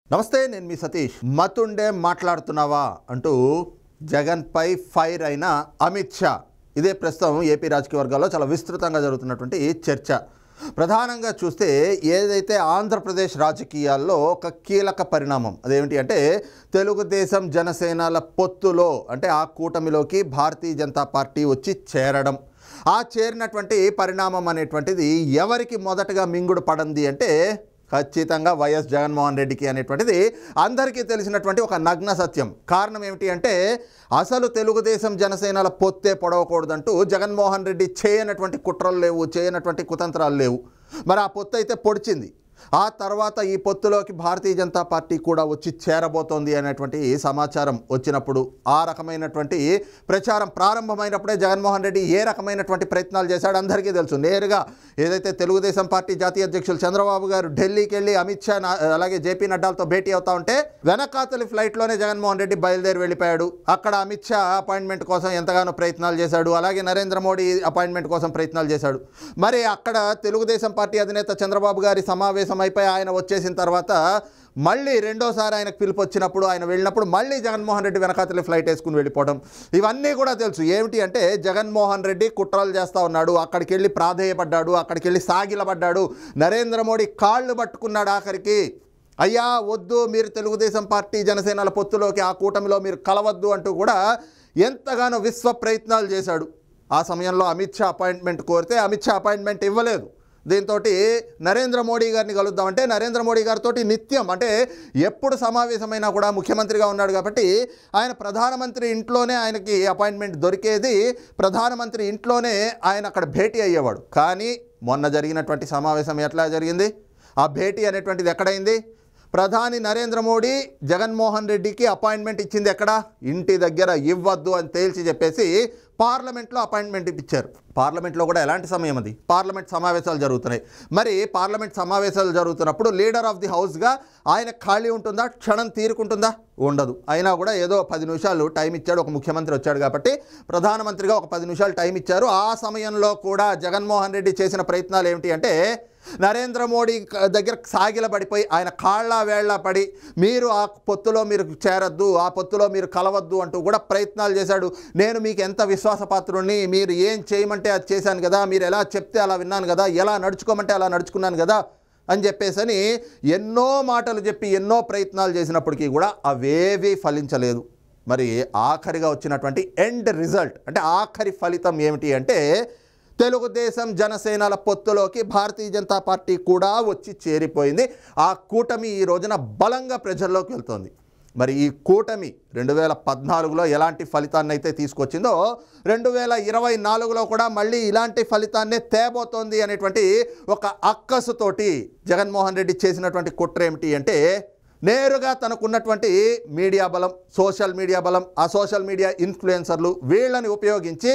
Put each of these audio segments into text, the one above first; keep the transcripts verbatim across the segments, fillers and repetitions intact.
నమస్తే, నేను మీ సతీష్. మతుండే మాట్లాడుతున్నావా అంటూ జగన్ పై ఫైర్ అయిన అమిత్ షా. ఇదే ప్రస్తుతం ఏపీ రాజకీయ వర్గాల్లో చాలా విస్తృతంగా జరుగుతున్నటువంటి చర్చ. ప్రధానంగా చూస్తే ఏదైతే ఆంధ్రప్రదేశ్ రాజకీయాల్లో ఒక కీలక పరిణామం అదేమిటి అంటే తెలుగుదేశం జనసేనల పొత్తులో అంటే ఆ కూటమిలోకి భారతీయ జనతా పార్టీ వచ్చి చేరడం. ఆ చేరినటువంటి పరిణామం అనేటువంటిది ఎవరికి మొదటగా మింగుడు పడింది అంటే ఖచ్చితంగా వైఎస్ జగన్మోహన్ రెడ్డికి అనేటువంటిది అందరికీ తెలిసినటువంటి ఒక నగ్న సత్యం. కారణం ఏమిటి అంటే అసలు తెలుగుదేశం జనసేనల పొత్తే పొడవకూడదంటూ జగన్మోహన్ రెడ్డి చేయనటువంటి కుట్రలు లేవు, చేయనటువంటి కుతంత్రాలు లేవు. మరి ఆ పొత్తు అయితే పొడిచింది. ఆ తర్వాత ఈ పొత్తులోకి భారతీయ జనతా పార్టీ కూడా వచ్చి చేరబోతోంది అనేటువంటి సమాచారం వచ్చినప్పుడు ఆ రకమైనటువంటి ప్రచారం ప్రారంభమైనప్పుడే జగన్మోహన్ రెడ్డి ఏ రకమైనటువంటి ప్రయత్నాలు చేశాడు అందరికీ తెలుసు. నేరుగా ఏదైతే తెలుగుదేశం పార్టీ జాతీయ అధ్యక్షులు చంద్రబాబు గారు ఢిల్లీకి వెళ్ళి అమిత్ షా అలాగే జేపీ నడ్డాలతో భేటీ అవుతా ఉంటే వెనకాతలి ఫ్లైట్లోనే జగన్మోహన్ రెడ్డి బయలుదేరి వెళ్ళిపోయాడు. అక్కడ అమిత్ షా అపాయింట్మెంట్ కోసం ఎంతగానో ప్రయత్నాలు చేశాడు. అలాగే నరేంద్ర మోడీ అపాయింట్మెంట్ కోసం ప్రయత్నాలు చేశాడు. మరి అక్కడ తెలుగుదేశం పార్టీ అధినేత చంద్రబాబు గారి సమావేశం అయిపోయి ఆయన వచ్చేసిన తర్వాత మళ్ళీ రెండోసారి ఆయనకు పిలుపు వచ్చినప్పుడు ఆయన వెళ్ళినప్పుడు మళ్ళీ జగన్మోహన్ రెడ్డి వెనకాతలి ఫ్లైట్ వేసుకుని వెళ్ళిపోవడం ఇవన్నీ కూడా తెలుసు. ఏమిటి అంటే జగన్మోహన్ రెడ్డి కుట్రలు చేస్తూ ఉన్నాడు, అక్కడికి వెళ్ళి ప్రాధేయపడ్డాడు, అక్కడికి వెళ్ళి సాగిలపడ్డాడు, నరేంద్ర మోడీ కాళ్ళు పట్టుకున్నాడు. ఆఖరికి అయ్యా వద్దు, మీరు తెలుగుదేశం పార్టీ జనసేనల పొత్తులోకి ఆ కూటమిలో మీరు కలవద్దు అంటూ కూడా ఎంతగానో విశ్వ ప్రయత్నాలు చేశాడు. ఆ సమయంలో అమిత్ షా అపాయింట్మెంట్ కోరితే అమిత్ షా అపాయింట్మెంట్ ఇవ్వలేదు. దీంతో నరేంద్ర మోడీ గారిని కలుద్దామంటే నరేంద్ర మోడీ గారితో నిత్యం అంటే ఎప్పుడు సమావేశమైనా కూడా ముఖ్యమంత్రిగా ఉన్నాడు కాబట్టి ఆయన ప్రధానమంత్రి ఇంట్లోనే ఆయనకి అపాయింట్మెంట్ దొరికేది, ప్రధానమంత్రి ఇంట్లోనే ఆయన అక్కడ భేటీ అయ్యేవాడు. కానీ మొన్న జరిగినటువంటి సమావేశం ఎట్లా జరిగింది? ఆ భేటీ అనేటువంటిది ఎక్కడైంది? ప్రధాని నరేంద్ర మోడీ జగన్మోహన్ రెడ్డికి అపాయింట్మెంట్ ఇచ్చింది ఎక్కడ? ఇంటి దగ్గర ఇవ్వద్దు అని తేల్చి చెప్పేసి పార్లమెంట్లో అపాయింట్మెంట్ ఇప్పించారు. పార్లమెంట్లో కూడా ఎలాంటి సమయం అది? పార్లమెంట్ సమావేశాలు జరుగుతున్నాయి. మరి పార్లమెంట్ సమావేశాలు జరుగుతున్నప్పుడు లీడర్ ఆఫ్ ది హౌస్గా ఆయన ఖాళీ ఉంటుందా? క్షణం తీరుకుంటుందా? ఉండదు. అయినా కూడా ఏదో పది నిమిషాలు టైం ఇచ్చాడు. ఒక ముఖ్యమంత్రి వచ్చాడు కాబట్టి ప్రధానమంత్రిగా ఒక పది నిమిషాలు టైం ఇచ్చారు. ఆ సమయంలో కూడా జగన్మోహన్ రెడ్డి చేసిన ప్రయత్నాలు ఏమిటి అంటే నరేంద్ర మోడీ దగ్గర సాగిలపడిపోయి ఆయన కాళ్ళ వేళ్ల పడి మీరు ఆ పొత్తులో మీరు చేరద్దు, ఆ పొత్తులో మీరు కలవద్దు అంటూ కూడా ప్రయత్నాలు చేశాడు. నేను మీకు ఎంత విశ్వాసపాత్రుడిని, మీరు ఏం చేయమంటే అది చేశాను కదా, మీరు ఎలా చెప్తే అలా విన్నాను కదా, ఎలా నడుచుకోమంటే అలా నడుచుకున్నాను కదా అని చెప్పేసని ఎన్నో మాటలు చెప్పి ఎన్నో ప్రయత్నాలు చేసినప్పటికీ కూడా అవేవీ ఫలించలేదు. మరి ఆఖరిగా వచ్చినటువంటి ఎండ్ రిజల్ట్ అంటే ఆఖరి ఫలితం ఏమిటి అంటే తెలుగుదేశం జనసేనల పొత్తులోకి భారతీయ జనతా పార్టీ కూడా వచ్చి చేరిపోయింది. ఆ కూటమి ఈ రోజున బలంగా ప్రజల్లోకి వెళ్తోంది. మరి ఈ కూటమి రెండు వేల పద్నాలుగులో ఎలాంటి ఫలితాన్ని అయితే తీసుకొచ్చిందో రెండు వేల ఇరవై నాలుగులో కూడా మళ్ళీ ఇలాంటి ఫలితాన్నే తేబోతోంది అనేటువంటి ఒక అక్కసుతోటి జగన్మోహన్ రెడ్డి చేసినటువంటి కుట్ర ఏమిటి అంటే నేరుగా తనకున్నటువంటి మీడియా బలం, సోషల్ మీడియా బలం, ఆ సోషల్ మీడియా ఇన్ఫ్లుయెన్సర్లు వీళ్ళని ఉపయోగించి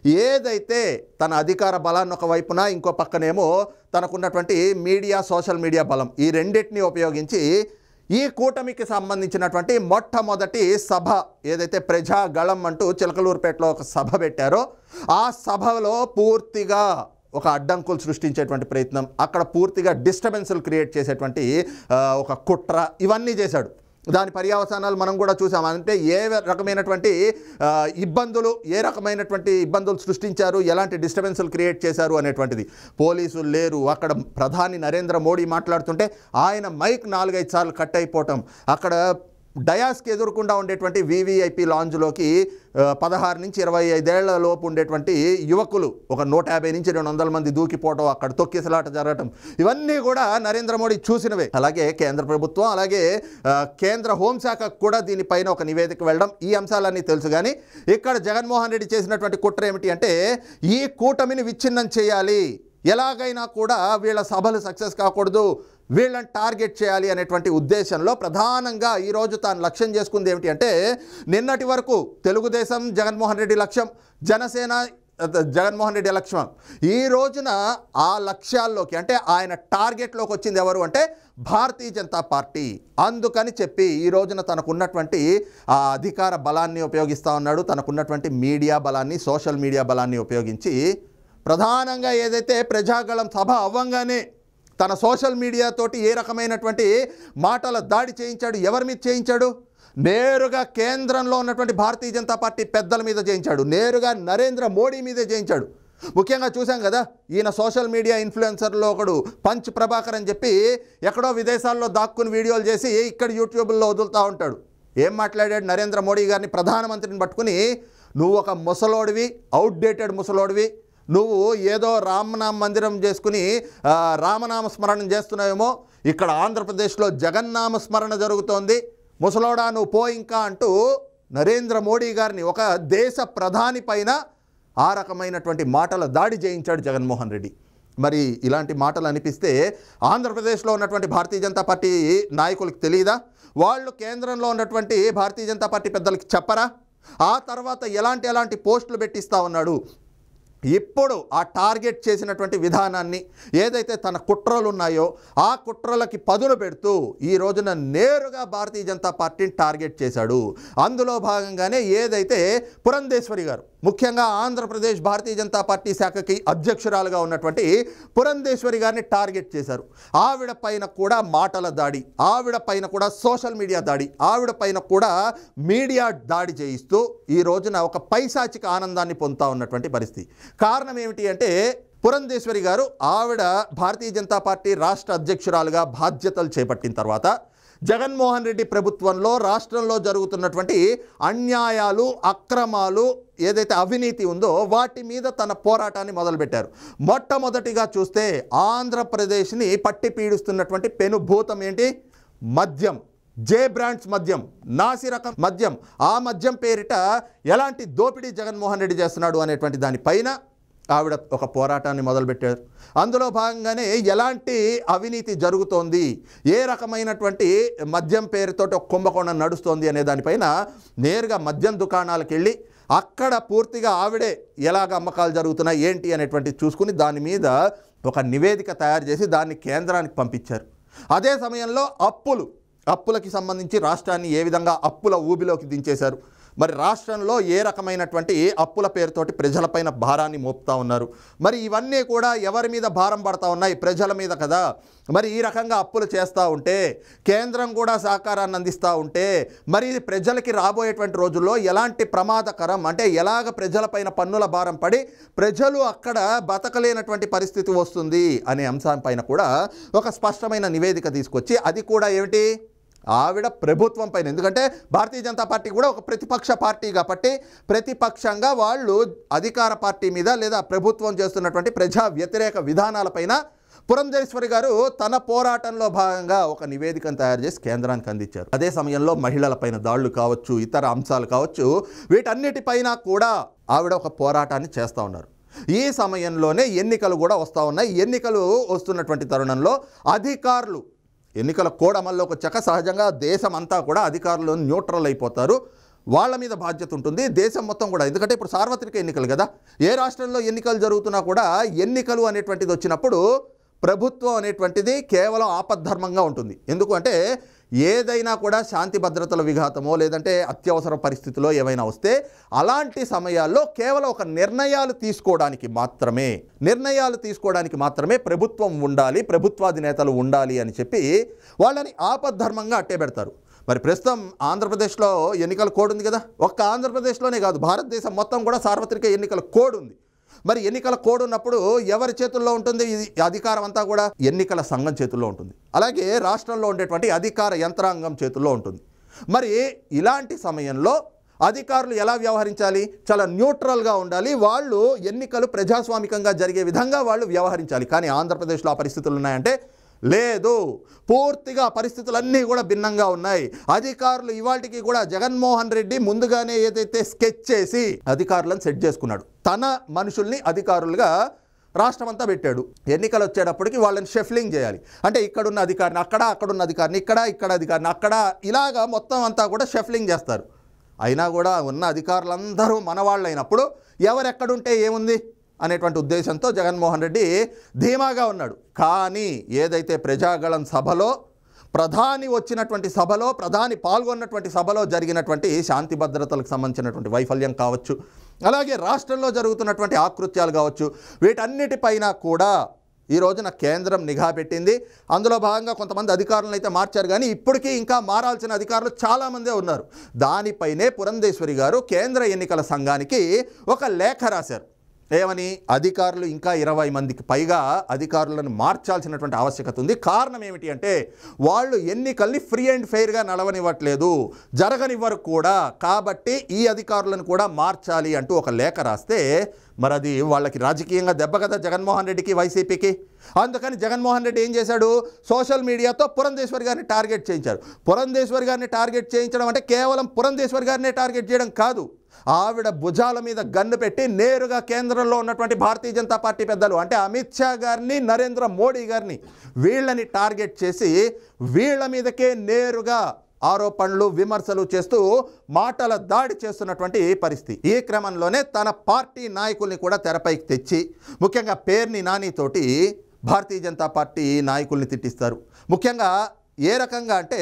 ఏదైతే తన అధికార బలాన్ని ఒక వైపున ఇంకో పక్కనేమో తనకున్నటువంటి మీడియా సోషల్ మీడియా బలం ఈ రెండింటిని ఉపయోగించి ఈ కూటమికి సంబంధించినటువంటి మొట్టమొదటి సభ ఏదైతే ప్రజాగళం అంటూ చిలకలూరుపేటలో ఒక సభ పెట్టారో ఆ సభలో పూర్తిగా ఒక అడ్డంకులు సృష్టించేటువంటి ప్రయత్నం, అక్కడ పూర్తిగా డిస్టర్బెన్స్లు క్రియేట్ చేసేటువంటి ఒక కుట్ర ఇవన్నీ చేశాడు. దాని పర్యవసానాలు మనం కూడా చూసాం. అంటే ఏ రకమైనటువంటి ఇబ్బందులు ఏ రకమైనటువంటి ఇబ్బందులు సృష్టించారు, ఎలాంటి డిస్టర్బెన్స్లు క్రియేట్ చేశారు అనేటువంటిది. పోలీసులు లేరు, అక్కడ ప్రధాని నరేంద్ర మోడీ మాట్లాడుతుంటే ఆయన మైక్ నాలుగైదు సార్లు కట్ అయిపోవటం, అక్కడ డయాస్కి ఎదురుకుండా ఉండేటువంటి వివిఐపి లాంజ్లోకి పదహారు నుంచి ఇరవై ఐదేళ్ల లోపు ఉండేటువంటి యువకులు ఒక నూట యాభై నుంచి రెండు వందల మంది దూకిపోవటం, అక్కడ తొక్కిసలాట జరగటం ఇవన్నీ కూడా నరేంద్ర మోడీ చూసినవే. అలాగే కేంద్ర ప్రభుత్వం అలాగే కేంద్ర హోంశాఖ కూడా దీనిపైన ఒక నివేదిక వెళ్ళడం ఈ అంశాలన్నీ తెలుసు. కానీ ఇక్కడ జగన్మోహన్ రెడ్డి చేసినటువంటి కుట్ర ఏమిటి అంటే ఈ కూటమిని విచ్ఛిన్నం చేయాలి, ఎలాగైనా కూడా వీళ్ళ సభలు సక్సెస్ కాకూడదు, వీళ్ళని టార్గెట్ చేయాలి అనేటువంటి ఉద్దేశంలో ప్రధానంగా ఈరోజు తాను లక్ష్యం చేసుకుంది ఏమిటి అంటే నిన్నటి వరకు తెలుగుదేశం జగన్మోహన్ రెడ్డి లక్ష్యం, జనసేన జగన్మోహన్ రెడ్డి లక్ష్యం, ఈ రోజున ఆ లక్ష్యాల్లోకి అంటే ఆయన టార్గెట్లోకి వచ్చింది ఎవరు అంటే భారతీయ జనతా పార్టీ. అందుకని చెప్పి ఈ రోజున తనకున్నటువంటి ఆ అధికార బలాన్ని ఉపయోగిస్తూ ఉన్నాడు, తనకున్నటువంటి మీడియా బలాన్ని సోషల్ మీడియా బలాన్ని ఉపయోగించి ప్రధానంగా ఏదైతే ప్రజాగళం సభ అవ్వంగానే తన సోషల్ మీడియా తోటి ఏ రకమైనటువంటి మాటల దాడి చేయించాడు? ఎవరి మీద చేయించాడు? నేరుగా కేంద్రంలో ఉన్నటువంటి భారతీయ జనతా పార్టీ పెద్దల మీద చేయించాడు. నేరుగా నరేంద్ర మోడీ మీదే చేయించాడు. ముఖ్యంగా చూసాం కదా, ఈయన సోషల్ మీడియా ఇన్ఫ్లుయెన్సర్లో ఒకడు పంచ్ ప్రభాకర్ అని చెప్పి ఎక్కడో విదేశాల్లో దాక్కుని వీడియోలు చేసి ఇక్కడ యూట్యూబ్లో వదులుతూ ఉంటాడు. ఏం మాట్లాడాడు? నరేంద్ర మోడీ గారిని, ప్రధానమంత్రిని పట్టుకుని, నువ్వు ఒక ముసలోడివి, అవుట్డేటెడ్ ముసలోడివి, నువ్వు ఏదో రామనామ మందిరం చేసుకుని రామనామ స్మరణ చేస్తున్నావేమో, ఇక్కడ ఆంధ్రప్రదేశ్లో జగన్నామ స్మరణ జరుగుతోంది, ముసలోడా నువ్వు పో ఇంకా అంటూ నరేంద్ర మోడీ గారిని, ఒక దేశ ప్రధాని పైన ఆ రకమైనటువంటి మాటల దాడి చేయించాడు జగన్మోహన్ రెడ్డి. మరి ఇలాంటి మాటలు అనిపిస్తే ఆంధ్రప్రదేశ్లో ఉన్నటువంటి భారతీయ జనతా పార్టీ నాయకులకు తెలియదా? వాళ్ళు కేంద్రంలో ఉన్నటువంటి భారతీయ జనతా పార్టీ పెద్దలకి చెప్పరా? ఆ తర్వాత ఎలాంటి ఎలాంటి పోస్టులు పెట్టిస్తూ ఉన్నాడు. ఇప్పుడు ఆ టార్గెట్ చేసినటువంటి విధానాన్ని, ఏదైతే తన కుట్రలు ఉన్నాయో ఆ కుట్రలకి పదును పెడుతూ ఈ రోజున నేరుగా భారతీయ జనతా పార్టీని టార్గెట్ చేశాడు. అందులో భాగంగానే ఏదైతే పురంధేశ్వరి గారు, ముఖ్యంగా ఆంధ్రప్రదేశ్ భారతీయ జనతా పార్టీ శాఖకి అధ్యక్షురాలుగా ఉన్నటువంటి పురంధేశ్వరి గారిని టార్గెట్ చేశారు. ఆవిడ పైన కూడా మాటల దాడి, ఆవిడ పైన కూడా సోషల్ మీడియా దాడి, ఆవిడ పైన కూడా మీడియా దాడి చేయిస్తూ ఈ రోజున ఒక పైశాచిక ఆనందాన్ని పొందుతూ ఉన్నటువంటి పరిస్థితి. కారణం ఏమిటి అంటే, పురంధేశ్వరి గారు ఆవిడ భారతీయ జనతా పార్టీ రాష్ట్ర అధ్యక్షురాలుగా బాధ్యతలు చేపట్టిన తర్వాత జగన్మోహన్ రెడ్డి ప్రభుత్వంలో రాష్ట్రంలో జరుగుతున్నటువంటి అన్యాయాలు, అక్రమాలు, ఏదైతే అవినీతి ఉందో వాటి మీద తన పోరాటాన్ని మొదలుపెట్టారు. మొట్టమొదటిగా చూస్తే ఆంధ్రప్రదేశ్ని పట్టి పీడిస్తున్నటువంటి పెనుభూతం ఏంటి? మద్యం. జే బ్రాండ్స్ మద్యం, నాసి రకం మద్యం. ఆ మద్యం పేరిట ఎలాంటి దోపిడీ జగన్మోహన్ రెడ్డి చేస్తున్నాడు అనేటువంటి దానిపైన ఆవిడ ఒక పోరాటాన్ని మొదలుపెట్టారు. అందులో భాగంగానే ఎలాంటి అవినీతి జరుగుతోంది, ఏ రకమైనటువంటి మద్యం పేరుతో ఒక కుంభకోణం నడుస్తోంది అనే దానిపైన నేరుగా మద్యం దుకాణాలకు వెళ్ళి అక్కడ పూర్తిగా ఆవిడే ఎలాగ అమ్మకాలు జరుగుతున్నాయి ఏంటి అనేటువంటి చూసుకుని దాని మీద ఒక నివేదిక తయారు చేసి దాన్ని కేంద్రానికి పంపించారు. అదే సమయంలో అప్పులు అప్పులకి సంబంధించి రాష్ట్రాన్ని ఏ విధంగా అప్పుల ఊబిలోకి దించేశారు, మరి రాష్ట్రంలో ఏ రకమైనటువంటి అప్పుల పేరుతోటి ప్రజలపైన భారాన్ని మోపుతా ఉన్నారు, మరి ఇవన్నీ కూడా ఎవరి మీద భారం పడతా ఉన్నాయి? ప్రజల మీద కదా. మరి ఈ రకంగా అప్పులు చేస్తూ ఉంటే, కేంద్రం కూడా సహకారాన్ని అందిస్తూ ఉంటే, మరి ఇది ప్రజలకి రాబోయేటువంటి రోజుల్లో ఎలాంటి ప్రమాదకరం, అంటే ఎలాగ ప్రజలపైన పన్నుల భారం పడి ప్రజలు అక్కడ బతకలేనటువంటి పరిస్థితి వస్తుంది అనే అంశంపైన కూడా ఒక స్పష్టమైన నివేదిక తీసుకొచ్చి, అది కూడా ఏమిటి, ఆవిడ ప్రభుత్వం పైన, ఎందుకంటే భారతీయ జనతా పార్టీ కూడా ఒక ప్రతిపక్ష పార్టీ కాబట్టి ప్రతిపక్షంగా వాళ్ళు అధికార పార్టీ మీద లేదా ప్రభుత్వం చేస్తున్నటువంటి ప్రజా వ్యతిరేక విధానాలపైన పురంధేశ్వరి గారు తన పోరాటంలో భాగంగా ఒక నివేదికను తయారు చేసి కేంద్రానికి అందించారు. అదే సమయంలో మహిళలపైన దాడులు కావచ్చు, ఇతర అంశాలు కావచ్చు, వీటన్నిటిపైన కూడా ఆవిడ ఒక పోరాటాన్ని చేస్తూ ఉన్నారు. ఈ సమయంలోనే ఎన్నికలు కూడా వస్తూ ఉన్నాయి. ఎన్నికలు వస్తున్నటువంటి తరుణంలో అధికారులు, ఎన్నికల కోడ్ అమల్లోకి వచ్చాక సహజంగా దేశం అంతా కూడా అధికారులు న్యూట్రల్ అయిపోతారు, వాళ్ళ మీద బాధ్యత ఉంటుంది దేశం మొత్తం కూడా. ఎందుకంటే ఇప్పుడు సార్వత్రిక ఎన్నికలు కదా, ఏ రాష్ట్రంలో ఎన్నికలు జరుగుతున్నా కూడా ఎన్నికలు అనేటువంటిది వచ్చినప్పుడు ప్రభుత్వం అనేటువంటిది కేవలం ఆపద్ధర్మంగా ఉంటుంది. ఎందుకు అంటే ఏదైనా కూడా శాంతి భద్రతల విఘాతమో లేదంటే అత్యవసర పరిస్థితిలో ఏవైనా వస్తే అలాంటి సమయాల్లో కేవలం ఒక నిర్ణయాలు తీసుకోవడానికి మాత్రమే నిర్ణయాలు తీసుకోవడానికి మాత్రమే ప్రభుత్వం ఉండాలి, ప్రభుత్వాధినేతలు ఉండాలి అని చెప్పి వాళ్ళని ఆపద్ధర్మంగా అట్టే పెడతారు. మరి ప్రస్తుతం ఆంధ్రప్రదేశ్లో ఎన్నికల కోడ్ ఉంది కదా, ఒక్క ఆంధ్రప్రదేశ్లోనే కాదు భారతదేశం మొత్తం కూడా సార్వత్రిక ఎన్నికల కోడ్ ఉంది. మరి ఎన్నికల కోడ్ ఉన్నప్పుడు ఎవరి చేతుల్లో ఉంటుంది? ఇది అధికారం అంతా కూడా ఎన్నికల సంఘం చేతుల్లో ఉంటుంది. అలాగే రాష్ట్రంలో ఉండేటువంటి అధికార యంత్రాంగం చేతుల్లో ఉంటుంది. మరి ఇలాంటి సమయంలో అధికారులు ఎలా వ్యవహరించాలి? చాలా న్యూట్రల్గా ఉండాలి. వాళ్ళు ఎన్నికలు ప్రజాస్వామికంగా జరిగే విధంగా వాళ్ళు వ్యవహరించాలి. కానీ ఆంధ్రప్రదేశ్లో ఆ పరిస్థితులు ఉన్నాయంటే లేదు, పూర్తిగా పరిస్థితులన్నీ కూడా భిన్నంగా ఉన్నాయి. అధికారులు ఇవాళకి కూడా జగన్మోహన్ రెడ్డి ముందుగానే ఏదైతే స్కెచ్ చేసి అధికారులను సెట్ చేసుకున్నాడు, తన మనుషుల్ని అధికారులుగా రాష్ట్రమంతా పెట్టాడు. ఎన్నికలు వచ్చేటప్పటికి వాళ్ళని షఫ్లింగ్ చేయాలి. అంటే ఇక్కడున్న అధికారిని అక్కడ, అక్కడున్న అధికారిని ఇక్కడ, ఇక్కడ అధికారిని అక్కడ, ఇలాగా మొత్తం అంతా కూడా షఫ్లింగ్ చేస్తారు. అయినా కూడా ఉన్న అధికారులందరూ మనవాళ్ళు అయినప్పుడు ఎవరెక్కడుంటే ఏముంది అనేటువంటి ఉద్దేశంతో జగన్మోహన్ రెడ్డి ధీమాగా ఉన్నాడు. కానీ ఏదైతే ప్రజాగళం సభలో ప్రధాని వచ్చినటువంటి సభలో ప్రధాని పాల్గొన్నటువంటి సభలో జరిగినటువంటి శాంతి భద్రతలకు సంబంధించినటువంటి వైఫల్యం కావచ్చు, అలాగే రాష్ట్రంలో జరుగుతున్నటువంటి ఆకృత్యాలు కావచ్చు, వీటన్నిటిపైన కూడా ఈ రోజున కేంద్రం నిఘా పెట్టింది. అందులో భాగంగా కొంతమంది అధికారులను అయితే మార్చారు, కానీ ఇప్పటికీ ఇంకా మారాల్సిన అధికారులు చాలామందే ఉన్నారు. దానిపైనే పురంధేశ్వరి గారు కేంద్ర ఎన్నికల సంఘానికి ఒక లేఖ రాశారు. ఏమని? అధికారులు ఇంకా ఇరవై మందికి పైగా అధికారులను మార్చాల్సినటువంటి ఆవశ్యకత ఉంది. కారణం ఏమిటి అంటే వాళ్ళు ఎన్నికల్ని ఫ్రీ అండ్ ఫెయిర్గా నడవనివ్వట్లేదు, జరగనివ్వరు కూడా. కాబట్టి ఈ అధికారులను కూడా మార్చాలి అంటూ ఒక లేఖ రాస్తే మరి అది వాళ్ళకి రాజకీయంగా దెబ్బ కదా జగన్మోహన్ రెడ్డికి, వైసీపీకి. అందుకని జగన్మోహన్ రెడ్డి ఏం చేశాడు? సోషల్ మీడియాతో పురంధేశ్వరి గారిని టార్గెట్ చేయించారు. పురంధేశ్వరి గారిని టార్గెట్ చేయించడం అంటే కేవలం పురంధేశ్వరి గారినే టార్గెట్ చేయడం కాదు, ఆవిడ భుజాల మీద గన్ను పెట్టి నేరుగా కేంద్రంలో ఉన్నటువంటి భారతీయ జనతా పార్టీ పెద్దలు అంటే అమిత్ షా గారిని, నరేంద్ర మోడీ గారిని, వీళ్ళని టార్గెట్ చేసి వీళ్ళ మీదకే నేరుగా ఆరోపణలు, విమర్శలు చేస్తూ మాటల దాడి చేస్తున్నటువంటి పరిస్థితి. ఈ క్రమంలోనే తన పార్టీ నాయకుల్ని కూడా తెరపైకి తెచ్చి, ముఖ్యంగా పేర్ని నానితోటి భారతీయ జనతా పార్టీ నాయకుల్ని తిట్టిస్తారు. ముఖ్యంగా ఏ రకంగా అంటే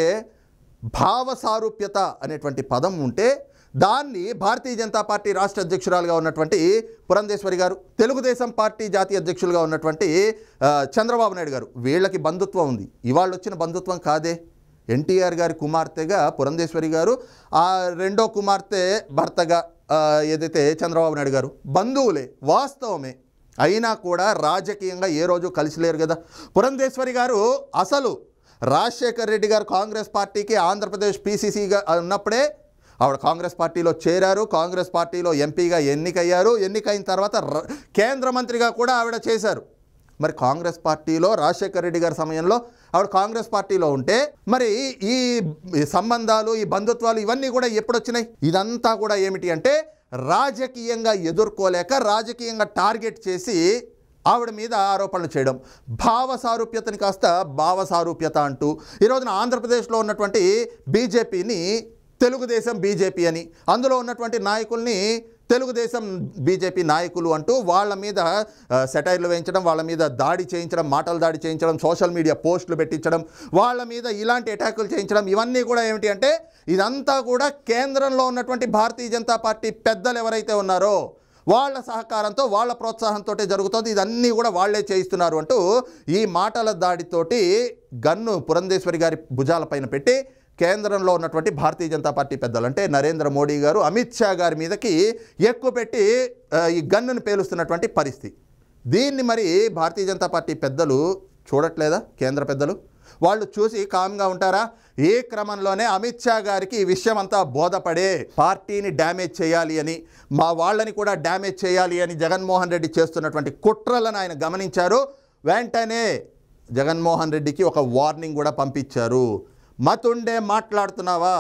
భావ సారూప్యత అనేటువంటి పదం ఉంటే దాన్ని భారతీయ జనతా పార్టీ రాష్ట్ర అధ్యక్షురాలుగా ఉన్నటువంటి పురంధేశ్వరి గారు, తెలుగుదేశం పార్టీ జాతీయ అధ్యక్షులుగా ఉన్నటువంటి చంద్రబాబు నాయుడు గారు, వీళ్ళకి బంధుత్వం ఉంది. ఇవాళ వచ్చిన బంధుత్వం కాదే. ఎన్టీఆర్ గారి కుమార్తెగా పురంధేశ్వరి గారు, ఆ రెండో కుమార్తె భర్తగా ఏదైతే చంద్రబాబు నాయుడు గారు, బంధువులే, వాస్తవమే. అయినా కూడా రాజకీయంగా ఏ రోజు కలిసి లేరు కదా. పురంధేశ్వరి గారు అసలు రాజశేఖర్ రెడ్డి గారు కాంగ్రెస్ పార్టీకి ఆంధ్రప్రదేశ్ పీసీసీగా ఉన్నప్పుడే ఆవిడ కాంగ్రెస్ పార్టీలో చేరారు, కాంగ్రెస్ పార్టీలో ఎంపీగా ఎన్నికయ్యారు. ఎన్నికైన తర్వాత కేంద్ర మంత్రిగా కూడా ఆవిడ చేశారు. మరి కాంగ్రెస్ పార్టీలో రాజశేఖర్ రెడ్డి గారి సమయంలో ఆవిడ కాంగ్రెస్ పార్టీలో ఉంటే మరి ఈ సంబంధాలు, ఈ బంధుత్వాలు ఇవన్నీ కూడా ఎప్పుడు వచ్చినాయి? ఇదంతా కూడా ఏమిటి అంటే రాజకీయంగా ఎదుర్కోలేక రాజకీయంగా టార్గెట్ చేసి ఆవిడ మీద ఆరోపణలు చేయడం, భావ సారూప్యతని కాస్త భావ సారూప్యత అంటూ ఈ రోజున ఆంధ్రప్రదేశ్లో ఉన్నటువంటి బీజేపీని తెలుగుదేశం బీజేపీ అని, అందులో ఉన్నటువంటి నాయకుల్ని తెలుగుదేశం బీజేపీ నాయకులు అంటూ వాళ్ళ మీద సెటైర్లు వేయించడం, వాళ్ళ మీద దాడి చేయించడం, మాటలు దాడి చేయించడం, సోషల్ మీడియా పోస్టులు పెట్టించడం, వాళ్ళ మీద ఇలాంటి అటాకులు చేయించడం, ఇవన్నీ కూడా ఏమిటి అంటే ఇదంతా కూడా కేంద్రంలో ఉన్నటువంటి భారతీయ జనతా పార్టీ పెద్దలు ఎవరైతే ఉన్నారో వాళ్ళ సహకారంతో, వాళ్ళ ప్రోత్సాహంతో జరుగుతుంది. ఇదన్నీ కూడా వాళ్లే చేయిస్తున్నారు అంటూ ఈ మాటల దాడితోటి గన్ను పురంధేశ్వరి గారి భుజాలపైన పెట్టి కేంద్రంలో ఉన్నటువంటి భారతీయ జనతా పార్టీ పెద్దలు అంటే నరేంద్ర మోడీ గారు, అమిత్ షా గారి మీదకి ఎక్కువ పెట్టి ఈ గన్నును పేలుస్తున్నటువంటి పరిస్థితి. దీన్ని మరి భారతీయ జనతా పార్టీ పెద్దలు చూడట్లేదా? కేంద్ర పెద్దలు వాళ్ళు చూసి కామ్గా ఉంటారా? ఈ క్రమంలోనే అమిత్ షా గారికి ఈ విషయం అంతా బోధపడే పార్టీని డ్యామేజ్ చేయాలి అని, మా వాళ్ళని కూడా డ్యామేజ్ చేయాలి అని జగన్మోహన్ రెడ్డి చేస్తున్నటువంటి కుట్రలను ఆయన గమనించారు. వెంటనే జగన్మోహన్ రెడ్డికి ఒక వార్నింగ్ కూడా పంపించారు. మతుండే మాట్లాడుతున్నావా?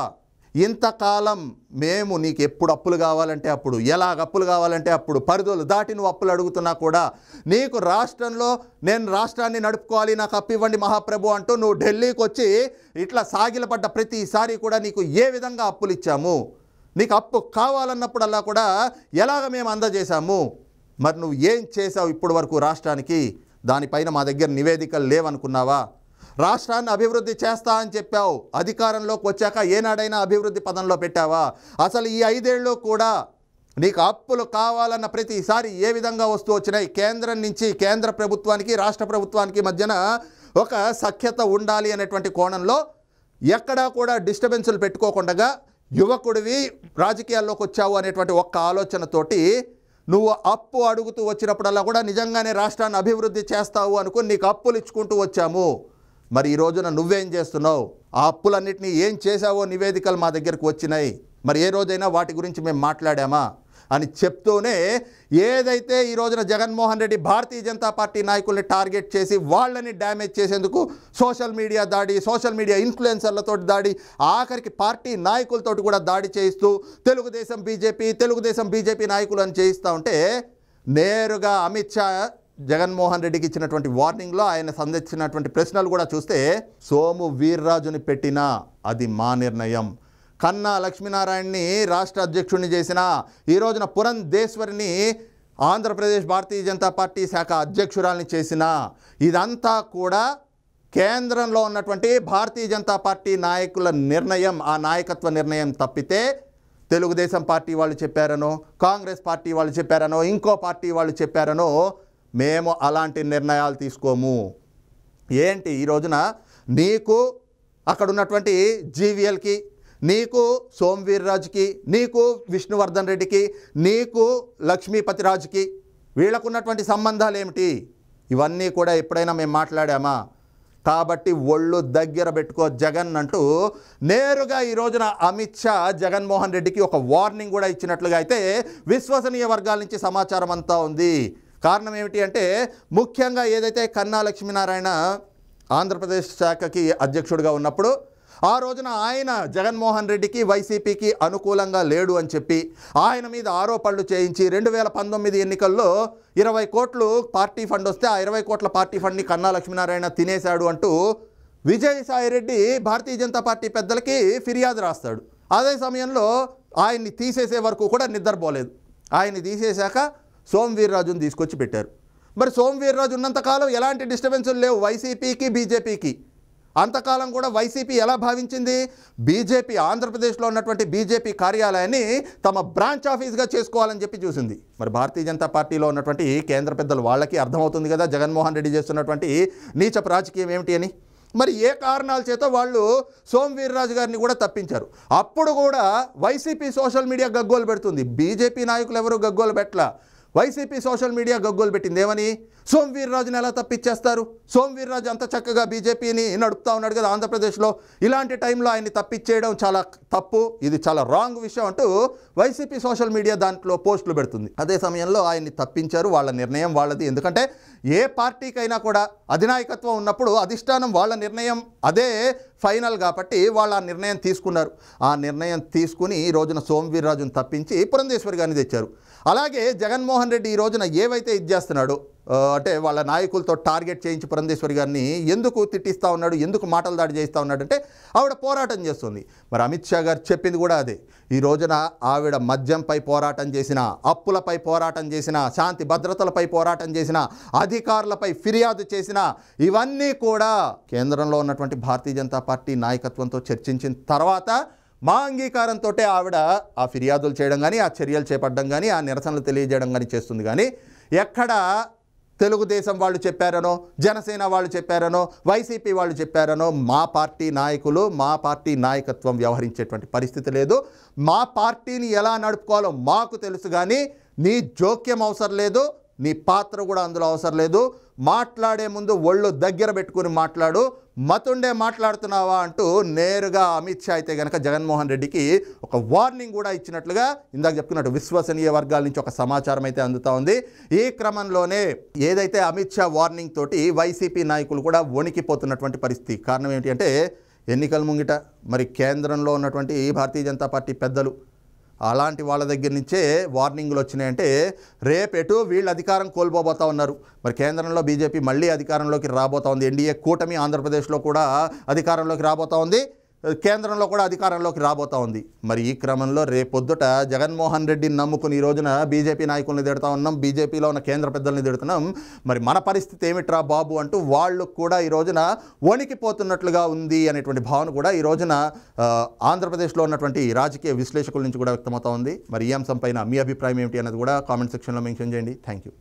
ఇంతకాలం మేము నీకు ఎప్పుడు అప్పులు కావాలంటే అప్పుడు, ఎలాగ అప్పులు కావాలంటే అప్పుడు, పరిధులు దాటి నువ్వు అప్పులు అడుగుతున్నా కూడా నీకు రాష్ట్రంలో నేను రాష్ట్రాన్ని నడుపుకోవాలి, నాకు అప్పు ఇవ్వండి మహాప్రభు అంటూ నువ్వు ఢిల్లీకి వచ్చి ఇట్లా సాగిలపడ్డ ప్రతిసారి కూడా నీకు ఏ విధంగా అప్పులు ఇచ్చాము, నీకు అప్పు కావాలన్నప్పుడల్లా కూడా ఎలాగ మేము అందజేశాము, మరి నువ్వు ఏం చేసావు ఇప్పటి వరకు రాష్ట్రానికి, దానిపైన మా దగ్గర నివేదికలు లేవనుకున్నావా? రాష్ట్రాన్ని అభివృద్ధి చేస్తా అని చెప్పావు, అధికారంలోకి వచ్చాక ఏనాడైనా అభివృద్ధి పదంలో పెట్టావా? అసలు ఈ ఐదేళ్ళు కూడా నీకు అప్పులు కావాలన్న ప్రతిసారి ఏ విధంగా వస్తూ వచ్చినాయి? కేంద్రం నుంచి కేంద్ర ప్రభుత్వానికి రాష్ట్ర ప్రభుత్వానికి మధ్యన ఒక సఖ్యత ఉండాలి అనేటువంటి కోణంలో ఎక్కడా కూడా డిస్టర్బెన్సులు పెట్టుకోకుండా యువకుడివి రాజకీయాల్లోకి వచ్చావు అనేటువంటి ఒక్క ఆలోచనతోటి నువ్వు అప్పు అడుగుతూ వచ్చినప్పుడల్లా కూడా నిజంగానే రాష్ట్రాన్ని అభివృద్ధి చేస్తావు అనుకుని నీకు అప్పులు ఇచ్చుకుంటూ వచ్చాము. మరి ఈ రోజున నువ్వేం చేస్తున్నావు? ఆ అప్పులన్నింటినీ ఏం చేశావో నివేదికలు మా దగ్గరకు వచ్చినాయి. మరి ఏ రోజైనా వాటి గురించి మేము మాట్లాడామా అని చెప్తూనే ఏదైతే ఈ రోజున జగన్మోహన్ రెడ్డి భారతీయ జనతా పార్టీ నాయకుల్ని టార్గెట్ చేసి వాళ్ళని డ్యామేజ్ చేసేందుకు సోషల్ మీడియా దాడి, సోషల్ మీడియా ఇన్ఫ్లుయెన్సర్లతో దాడి, ఆఖరికి పార్టీ నాయకులతో కూడా దాడి చేయిస్తూ తెలుగుదేశం బీజేపీ తెలుగుదేశం బీజేపీ నాయకులు అని చేయిస్తూ ఉంటే నేరుగా అమిత్ షా జగన్మోహన్ రెడ్డికి ఇచ్చినటువంటి వార్నింగ్లో ఆయన సంధించినటువంటి ప్రశ్నలు కూడా చూస్తే సోము వీర్రాజుని పెట్టినా అది మా నిర్ణయం, కన్నా లక్ష్మీనారాయణని రాష్ట్ర అధ్యక్షుడిని చేసిన, ఈ రోజున పురంధేశ్వరిని ఆంధ్రప్రదేశ్ భారతీయ జనతా పార్టీ శాఖ అధ్యక్షురాలని చేసిన, ఇదంతా కూడా కేంద్రంలో ఉన్నటువంటి భారతీయ జనతా పార్టీ నాయకుల నిర్ణయం, ఆ నాయకత్వ నిర్ణయం తప్పితే తెలుగుదేశం పార్టీ వాళ్ళు చెప్పారనో, కాంగ్రెస్ పార్టీ వాళ్ళు చెప్పారనో, ఇంకో పార్టీ వాళ్ళు చెప్పారనో మేము అలాంటి నిర్ణయాలు తీసుకోము. ఏంటి ఈ రోజున నీకు అక్కడ ఉన్నటువంటి జీవీఎల్కి, నీకు సోమవీర్రాజుకి, నీకు విష్ణువర్ధన్ రెడ్డికి, నీకు లక్ష్మీపతిరాజుకి వీళ్ళకున్నటువంటి సంబంధాలు ఏమిటి? ఇవన్నీ కూడా ఎప్పుడైనా మేము మాట్లాడామా? కాబట్టి ఒళ్ళు దగ్గర పెట్టుకో జగన్ అంటూ నేరుగా ఈ రోజున అమిత్ షా జగన్మోహన్ రెడ్డికి ఒక వార్నింగ్ కూడా ఇచ్చినట్లుగా అయితే విశ్వసనీయ వర్గాల నుంచి సమాచారం అంతా ఉంది. కారణం ఏమిటి అంటే ముఖ్యంగా ఏదైతే కన్నా లక్ష్మీనారాయణ ఆంధ్రప్రదేశ్ శాఖకి అధ్యక్షుడిగా ఉన్నప్పుడు ఆ రోజున ఆయన జగన్మోహన్ రెడ్డికి వైసీపీకి అనుకూలంగా లేడు అని చెప్పి ఆయన మీద ఆరోపణలు చేయించి రెండు వేల పంతొమ్మిది ఎన్నికల్లో ఇరవై కోట్లు పార్టీ ఫండ్ వస్తే ఆ ఇరవై కోట్ల పార్టీ ఫండ్ని కన్నా లక్ష్మీనారాయణ తినేశాడు అంటూ విజయసాయిరెడ్డి భారతీయ జనతా పార్టీ పెద్దలకి ఫిర్యాదు రాస్తాడు. అదే సమయంలో ఆయన్ని తీసేసే వరకు కూడా నిద్రపోలేదు. ఆయన్ని తీసేశాక సోమవీర్రాజును తీసుకొచ్చి పెట్టారు. మరి సోమవీర్రాజు ఉన్నంతకాలం ఎలాంటి డిస్టర్బెన్సులు లేవు వైసీపీకి బీజేపీకి. అంతకాలం కూడా వైసీపీ ఎలా భావించింది? బీజేపీ ఆంధ్రప్రదేశ్లో ఉన్నటువంటి బీజేపీ కార్యాలయాన్ని తమ బ్రాంచ్ ఆఫీస్గా చేసుకోవాలని చెప్పి చూసింది. మరి భారతీయ జనతా పార్టీలో ఉన్నటువంటి కేంద్ర పెద్దలు వాళ్ళకి అర్థమవుతుంది కదా జగన్మోహన్ రెడ్డి చేస్తున్నటువంటి నీచపు రాజకీయం ఏమిటి అని. మరి ఏ కారణాల చేత వాళ్ళు సోమవీర్రాజు గారిని కూడా తప్పించారు. అప్పుడు కూడా వైసీపీ సోషల్ మీడియా గగ్గోలు పెడుతుంది, బీజేపీ నాయకులు ఎవరు గగ్గోలు పెట్టలా. వైసీపీ సోషల్ మీడియా గగ్గోలు పెట్టింది ఏమని? సోమవీర్రాజుని ఎలా తప్పించేస్తారు? సోమవీర్రాజు అంత చక్కగా బీజేపీని నడుపుతా ఉన్నాడు కదా ఆంధ్రప్రదేశ్లో, ఇలాంటి టైంలో ఆయన్ని తప్పించేయడం చాలా తప్పు, ఇది చాలా రాంగ్ విషయం అంటూ వైసీపీ సోషల్ మీడియా దాంట్లో పోస్టులు పెడుతుంది. అదే సమయంలో ఆయన్ని తప్పించారు, వాళ్ళ నిర్ణయం వాళ్ళది. ఎందుకంటే ఏ పార్టీకైనా కూడా అధినాయకత్వం ఉన్నప్పుడు అధిష్టానం వాళ్ళ నిర్ణయం అదే ఫైనల్ కాబట్టి వాళ్ళు ఆ నిర్ణయం తీసుకున్నారు. ఆ నిర్ణయం తీసుకుని ఈ రోజున సోమవీర్రాజును తప్పించి పురంధేశ్వరి గారిని తెచ్చారు. అలాగే జగన్మోహన్ రెడ్డి ఈ రోజున ఏవైతే ఇది చేస్తున్నాడో అంటే వాళ్ళ నాయకులతో టార్గెట్ చేయించి పురంధేశ్వరి గారిని ఎందుకు తిట్టిస్తూ ఉన్నాడు, ఎందుకు మాటలు దాడి చేస్తూ ఉన్నాడంటే ఆవిడ పోరాటం చేస్తుంది. మరి అమిత్ షా గారు చెప్పింది కూడా అదే. ఈ రోజున ఆవిడ మద్యంపై పోరాటం చేసిన, అప్పులపై పోరాటం చేసిన, శాంతి భద్రతలపై పోరాటం చేసిన, అధికారులపై ఫిర్యాదు చేసిన, ఇవన్నీ కూడా కేంద్రంలో ఉన్నటువంటి భారతీయ జనతా పార్టీ నాయకత్వంతో చర్చించిన తర్వాత మా అంగీకారంతో ఆవిడ ఆ ఫిర్యాదులు చేయడం కానీ, ఆ చర్యలు చేపట్టడం కానీ, ఆ నిరసనలు తెలియజేయడం కానీ చేస్తుంది. కానీ ఎక్కడ తెలుగుదేశం వాళ్ళు చెప్పారనో, జనసేన వాళ్ళు చెప్పారనో, వైసీపీ వాళ్ళు చెప్పారనో మా పార్టీ నాయకులు, మా పార్టీ నాయకత్వం వ్యవహరించేటువంటి పరిస్థితి లేదు. మా పార్టీని ఎలా నడుపుకోవాలో మాకు తెలుసు, కానీ నీ జోక్యం అవసరం లేదు, నీ పాత్ర కూడా అందులో అవసరం లేదు. మాట్లాడే ముందు ఒళ్ళు దగ్గర పెట్టుకుని మాట్లాడు, మతుండే మాట్లాడుతున్నావా అంటూ నేరుగా అమిత్ షా అయితే కనుక జగన్మోహన్ రెడ్డికి ఒక వార్నింగ్ కూడా ఇచ్చినట్లుగా ఇందాక చెప్పుకున్నట్టు విశ్వసనీయ వర్గాల నుంచి ఒక సమాచారం అయితే అందుతూ ఉంది. ఈ క్రమంలోనే ఏదైతే అమిత్ షా వార్నింగ్ తోటి వైసీపీ నాయకులు కూడా వణికిపోతున్నటువంటి పరిస్థితి. కారణం ఏంటి అంటే ఎన్నికల ముంగిట మరి కేంద్రంలో ఉన్నటువంటి భారతీయ జనతా పార్టీ పెద్దలు అలాంటి వాళ్ళ దగ్గర నుంచే వార్నింగ్లు వచ్చినాయంటే రేపెటు వీళ్ళు అధికారం కోల్పోబోతూ ఉన్నారు. మరి కేంద్రంలో బీజేపీ మళ్ళీ అధికారంలోకి రాబోతూ ఉంది. ఎన్డీఏ కూటమి ఆంధ్రప్రదేశ్లో కూడా అధికారంలోకి రాబోతూ ఉంది, కేంద్రంలో కూడా అధికారంలోకి రాబోతూ ఉంది. మరి ఈ క్రమంలో రేపొద్దుట జగన్మోహన్ రెడ్డిని నమ్ముకుని ఈ రోజున బీజేపీ నాయకుల్ని తిడుతూ ఉన్నాం, బీజేపీలో ఉన్న కేంద్ర పెద్దల్ని తిడుతున్నాం. మరి మన పరిస్థితి ఏమిట్రా బాబు అంటూ వాళ్ళు కూడా ఈ రోజున వణికిపోతున్నట్లుగా ఉంది అనేటువంటి భావన కూడా ఈ రోజున ఆంధ్రప్రదేశ్లో ఉన్నటువంటి రాజకీయ విశ్లేషకుల నుంచి కూడా వ్యక్తమవుతూ ఉంది. మరి ఈ అంశం పైన మీ అభిప్రాయం ఏమిటి అన్నది కూడా కామెంట్ సెక్షన్లో మెన్షన్ చేయండి. Thank you.